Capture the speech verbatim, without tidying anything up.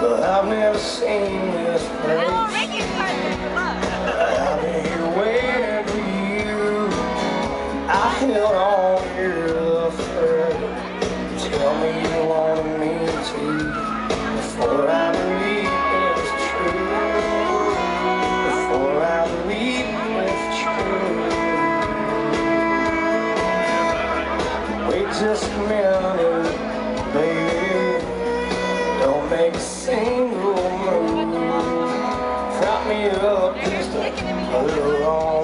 I've never seen this place. I've been here waiting for you. I held on your thread. Tell me you wanted me to, before I believe it's true. Before I believe it's true. Wait just a minute, baby. Don't make a single move. Prop me up just a little long.